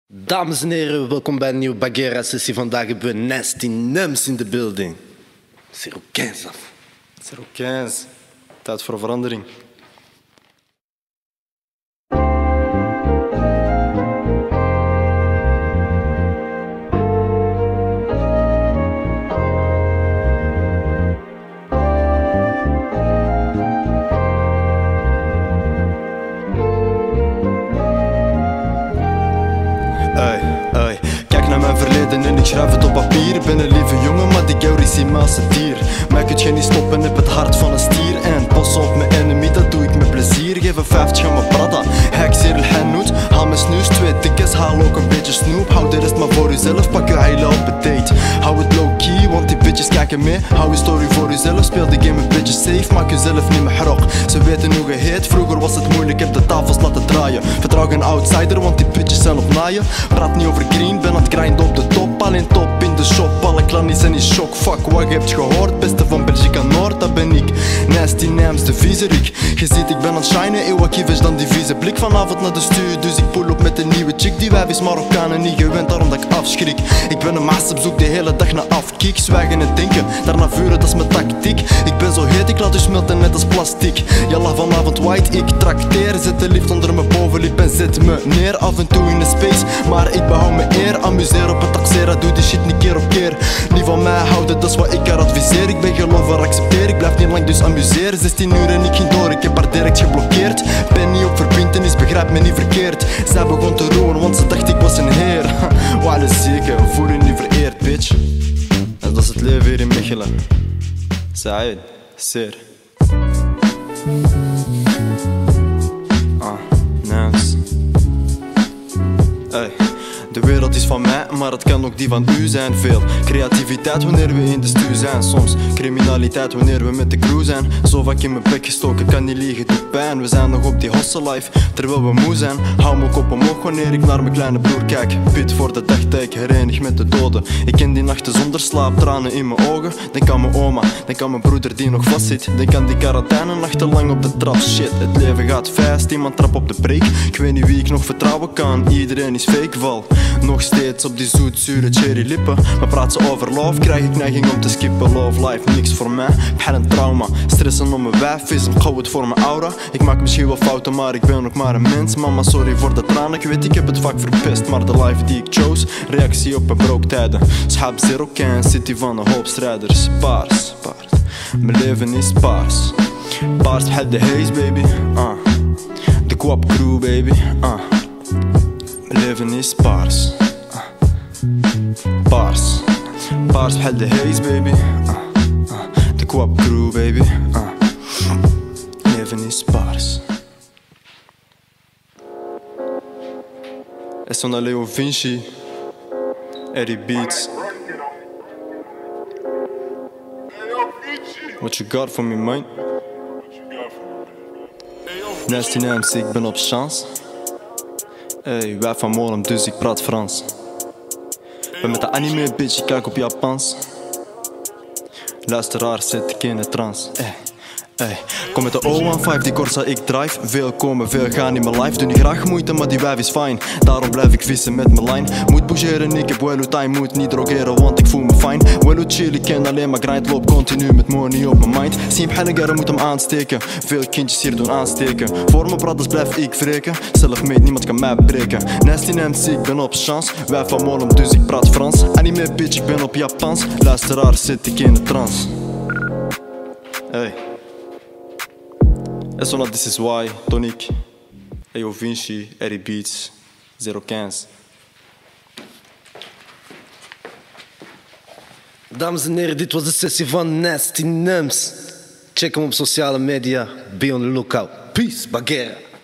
Dames en heren, welkom bij een nieuwe Bagheera-sessie. Vandaag hebben we Nasty Nems in de building. 015 af. 015. Tijd voor verandering. Kijk naar mijn verleden en ik schrijf het op papier. Ben een lieve jongen, maar die gauw is in als een dier. Mij kunt je niet stoppen, heb het hart van een stier. En pas op mijn enemy, dat doe ik met plezier. Geef een 50 aan mijn brada, hek zeer el hanout. Haal mijn snoes, 2 tickets, haal ook een beetje snoep. Hou de rest maar voor uzelf, pak je heile op een date. Hou het low key, want die bitches kijken mee. Hou je story voor uzelf, speel de game een beetje safe. Maak jezelf niet meer hrok, ze weten hoe je heet. Vroeger was het moeilijk, heb de tafels laten draaien. Vertrouw geen outsider, want die bitches zijn op naaien. Praat niet over green, ben aan het grinden op de top. Alleen top in de shop, alle klanten zijn in shock. Fuck, wat je hebt gehoord, beste van Belgica Noord, dat ben ik. Nasty Nems, de viezerik. Je ziet, ik ben aan het shinen, eeuwig kievers dan die vieze blik. Vanavond naar de stuur, dus ik pull op met een nieuwe chick. Die wijf is Marokkaan en niet gewend, daarom dat ik afschrik. Ik ben een maas op zoek de hele dag naar afkick. Zwijgen en denken, daarna vuren, dat is mijn tactiek. Ik ben zo heet, ik laat u smelten net als plastic. Jalla, vanavond white, ik trakteer. Zet de lift onder mijn bovenlip en zet me neer. Af en toe in de space, maar ik behoud me eer. Amuseer op een taxera, doe die shit niet keer op keer. Niet van mij houden, dat is wat ik haar adviseer. Ik ben gelover, accepteer, ik blijf niet lang dus amuseer. 16 uur en ik ging door, ik heb haar direct geblokkeerd. Ben niet op verbintenis, begrijp me niet verkeerd. Zij begon te roeren, want ze dacht ik was een heer. Wale zeker, voel je niet vereerd, bitch. En dat is het leven hier in Mechelen. Saïd, zeer. Nems. Hey. De wereld is van mij, maar het kan ook die van u zijn. Veel creativiteit wanneer we in de stuur zijn. Soms criminaliteit wanneer we met de crew zijn. Zo vaak in mijn bek gestoken, kan niet liegen, doet pijn. We zijn nog op die hustle life, terwijl we moe zijn. Hou mijn kop omhoog wanneer ik naar mijn kleine broer kijk. Bid voor de dag dat ik herenig met de doden. Ik ken die nachten zonder slaap, tranen in mijn ogen. Denk aan mijn oma, denk aan mijn broeder die nog vast zit. Denk aan die quarantaine nachtenlang op de trap. Shit, het leven gaat fast, iemand trap op de break. Ik weet niet wie ik nog vertrouwen kan, iedereen is fake val. Nog steeds op die zoetzure cherry lippen. Maar praat ze over love, krijg ik neiging om te skippen. Love life, niks voor mij, heb een trauma. Stressen om mijn wijf is een goud voor mijn aura. Ik maak misschien wel fouten, maar ik ben ook maar een mens. Mama, sorry voor de tranen, ik weet ik heb het vaak verpest. Maar de life die ik chose, reactie op mijn brooktijden. Schaap 015, city van een hoop strijders. Paars, paars, mijn leven is paars. Paars, had de haze baby, de kwap crew baby, Mijn leven is paars. Paars. Paars بحال de haze baby. De kwap crew baby. Mijn leven is paars. Es son Leo Vinci. Eddie Beats. What you got for me, man? Nasty Nems, ik ben op chance. Hey, wij van Molen, dus ik praat Frans. Ben met de anime bitch, ik kijk op Japans. Luisteraar, zet ik in de trance. Hey. Kom met de 015, die Corsa ik drive. Veel komen, veel gaan in mijn life. Doe niet graag moeite, maar die wijf is fijn. Daarom blijf ik vissen met mijn line. Moet bougeren, ik heb well time. Moet niet drogeren, want ik voel me fijn. Well chill, ik ken alleen maar grind. Loop continu met money op mijn mind. Zie hem helligeren, moet hem aansteken. Veel kindjes hier doen aansteken. Voor mijn brothers blijf ik wreken. Self-made, niemand kan mij breken. Nasty Nems, ik ben op chance. Wij van Molen, dus ik praat Frans. Anime bitch, ik ben op Japans. Luisteraar, zit ik in de trance. Hey. En zo, this is why, Tonic, Leo Vinci, Eddie Beats, 015. Dames en heren, dit was de sessie van Nasty Nems. Check hem op sociale media. Be on the lookout. Peace, Bagheera.